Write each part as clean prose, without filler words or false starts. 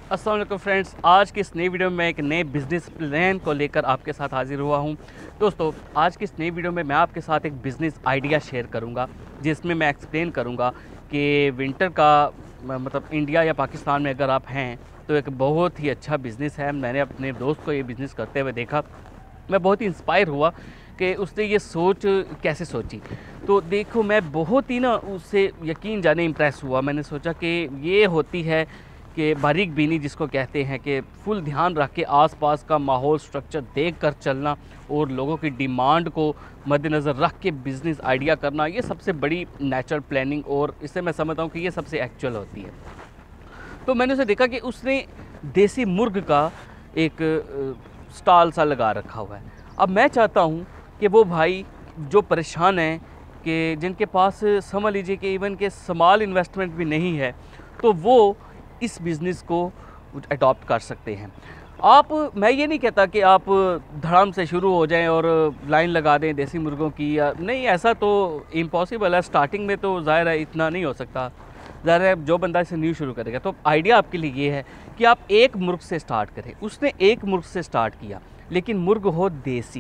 अस्सलाम वालेकुम फ्रेंड्स, आज की इस नई वीडियो में मैं एक नए बिज़नेस प्लान को लेकर आपके साथ हाजिर हुआ हूं। दोस्तों, आज की इस नई वीडियो में मैं आपके साथ एक बिज़नेस आइडिया शेयर करूंगा, जिसमें मैं एक्सप्लेन करूंगा कि विंटर का मतलब इंडिया या पाकिस्तान में अगर आप हैं तो एक बहुत ही अच्छा बिज़नेस है। मैंने अपने दोस्त को ये बिज़नेस करते हुए देखा, मैं बहुत ही इंस्पायर हुआ कि उसने ये सोच कैसे सोची। तो देखो, मैं बहुत ही उससे यकीन जाने इम्प्रेस हुआ। मैंने सोचा कि ये होती है कि बारीक बीनी जिसको कहते हैं, कि फुल ध्यान रख के आसपास का माहौल स्ट्रक्चर देख कर चलना और लोगों की डिमांड को मद्देनज़र रख के बिज़नेस आइडिया करना, ये सबसे बड़ी नेचुरल प्लानिंग और इससे मैं समझता हूँ कि ये सबसे एक्चुअल होती है। तो मैंने उसे देखा कि उसने देसी मुर्ग का एक स्टॉल सा लगा रखा हुआ है। अब मैं चाहता हूँ कि वो भाई जो परेशान हैं, कि जिनके पास समझ लीजिए कि इवन के स्मॉल इन्वेस्टमेंट भी नहीं है, तो वो इस बिज़नेस को अडॉप्ट कर सकते हैं। मैं ये नहीं कहता कि आप धड़ाम से शुरू हो जाएं और लाइन लगा दें देसी मुर्गों की, या नहीं, ऐसा तो इम्पॉसिबल है। स्टार्टिंग में तो ज़ाहिर है इतना नहीं हो सकता। ज़ाहिर है जो बंदा इसे न्यू शुरू करेगा, तो आइडिया आपके लिए ये है कि आप एक मुर्ग से स्टार्ट करें। उसने एक मुर्ग से स्टार्ट किया, लेकिन मुर्ग हो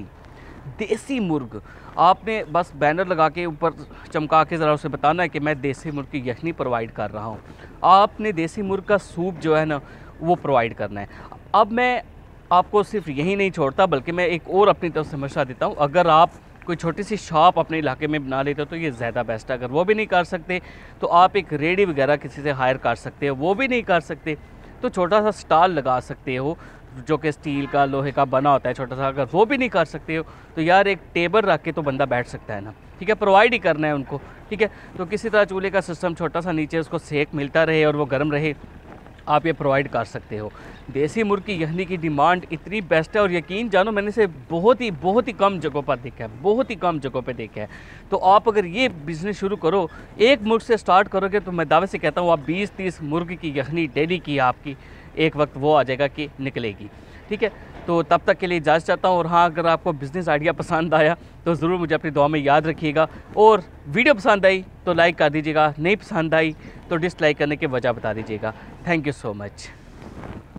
देसी मुर्ग। आपने बस बैनर लगा के ऊपर चमका के ज़रा उसे बताना है कि मैं देसी मुर्ग की यखनी प्रोवाइड कर रहा हूँ। आपने देसी मुर्ग का सूप जो है ना, वो प्रोवाइड करना है। अब मैं आपको सिर्फ यही नहीं छोड़ता, बल्कि मैं एक और अपनी तरफ से मशवरा देता हूँ। अगर आप कोई छोटी सी शॉप अपने इलाके में बना लेते हो तो ये ज़्यादा बेस्ट है। अगर वो भी नहीं कर सकते तो आप एक रेडी वगैरह किसी से हायर कर सकते हो। वो भी नहीं कर सकते तो छोटा सा स्टॉल लगा सकते हो, जो कि स्टील का, लोहे का बना होता है छोटा सा। अगर वो भी नहीं कर सकते हो तो यार एक टेबल रख के तो बंदा बैठ सकता है ना, ठीक है। प्रोवाइड ही करना है उनको, ठीक है। तो किसी तरह चूल्हे का सिस्टम छोटा सा, नीचे उसको सेक मिलता रहे और वो गर्म रहे, आप ये प्रोवाइड कर सकते हो। देसी मुर्ग की यखनी की डिमांड इतनी बेस्ट है, और यकीन जानो मैंने इसे बहुत ही कम जगहों पर देखा है, बहुत ही कम जगहों पे देखा है। तो आप अगर ये बिज़नेस शुरू करो, एक मुर्ग से स्टार्ट करोगे, तो मैं दावे से कहता हूँ आप 20-30 मुर्ग की यखनी डेली की आपकी एक वक्त वो आ जाएगा कि निकलेगी, ठीक है। तो तब तक के लिए इजाज़त चाहता हूँ। और हाँ, अगर आपको बिज़नेस आइडिया पसंद आया तो ज़रूर मुझे अपनी दुआ में याद रखिएगा, और वीडियो पसंद आई तो लाइक कर दीजिएगा, नहीं पसंद आई तो डिसलाइक करने की वजह बता दीजिएगा। Thank you so much.